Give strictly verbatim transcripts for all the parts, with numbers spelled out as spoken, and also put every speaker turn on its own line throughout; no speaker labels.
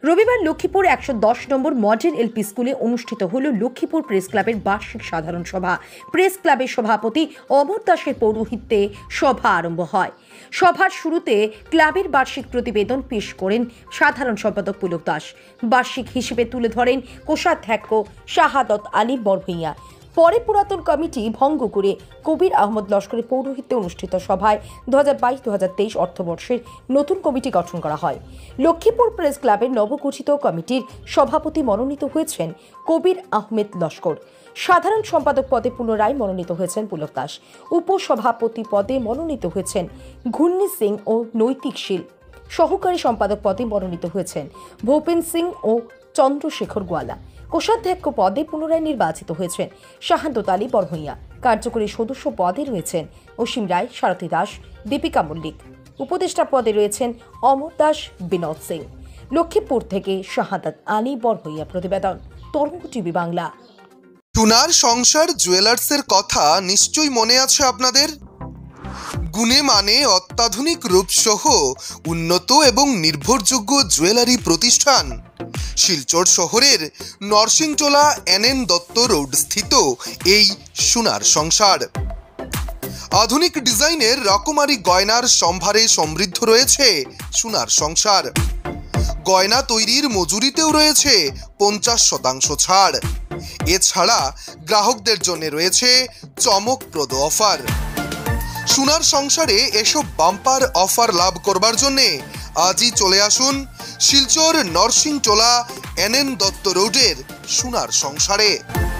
রবিবার লক্ষ্মীপুর একশো দশ নম্বর মডেল এলপি স্কুলে অনুষ্ঠিত হল লক্ষ্মীপুর প্রেস ক্লাবের বার্ষিক সাধারণ সভা। প্রেস ক্লাবের সভাপতি আহমদ দাসের পৌরোহিত্যে সভা আরম্ভ হয়। সভার শুরুতে ক্লাবের বার্ষিক প্রতিবেদন পেশ করেন সাধারণ সম্পাদক পুলক দাস। বার্ষিক হিসেবে তুলে ধরেন কোষাধ্যক্ষ শাহাদত আলী বরভূঁইয়া। পরে পুরাতন কমিটি ভঙ্গ করে কবির আহমদ লস্করের পৌরোহিত্যে অনুষ্ঠিত সভায় দু হাজার বাইশ দু হাজার তেইশ অর্থবর্ষের নতুন কমিটি গঠন করা হয়। লক্ষ্মীপুর প্রেস ক্লাবের নবগঠিত কমিটির সভাপতি মনোনীত হয়েছেন কবির আহমেদ লস্কর। সাধারণ সম্পাদক পদে পুনরায় মনোনীত হয়েছেন পুলক দাস। উপসভাপতি পদে মনোনীত হয়েছেন ঘূর্ণি সিং ও নৈতিক শীল। সহকারী সম্পাদক পদে মনোনীত হয়েছেন ভূপেন সিং ও চন্দ্রশেখর গোয়ালা। কোষাধ্যক্ষ পদে পুনরায় নির্বাচিত হয়েছেন শাহাদত আলী বরভূঁইয়া। কার্যকরী সদস্য পদে রয়েছেন অসীম রায়, সারথী দাস, দীপিকা মল্লিক। উপদেষ্টা পদে রয়েছেন অমর দাস, বিনোদ সিং। লক্ষ্মীপুর থেকে শাহাদত আলী বরভূঁইয়া প্রতিবেদন, তরঙ্গ টিভি বাংলা।
টুনার সংসার জুয়েলার্সের কথা নিশ্চয়ই মনে আছে আপনাদের। গুণে মানে অত্যাধুনিক রূপসহ উন্নত এবং নির্ভরযোগ্য জুয়েলারি প্রতিষ্ঠান শিলচর শহরের Narsingtola N N Dutta road স্থিত এই সোনার সংসার। আধুনিক ডিজাইনের রকমারি গয়নার সম্ভারে সমৃদ্ধ রয়েছে সোনার সংসার। গয়না তৈরির মজুরিতেও রয়েছে পঞ্চাশ শতাংশ ছাড়। এছাড়া গ্রাহকদের জন্য রয়েছে চমকপ্রদ অফার। সোনার সংসারে এসব বাম্পার অফার লাভ করবার জন্য আজই চলে আসুন শিলচর নরসিংটোলা এন এন দত্ত রোডের সোনার সংসারে।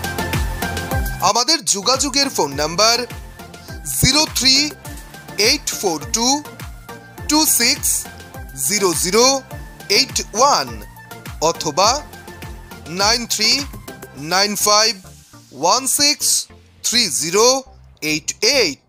আমাদের যোগাযোগের phone number zero three eight four two two six zero zero eight one অথবা nine three nine five one six three zero eight eight.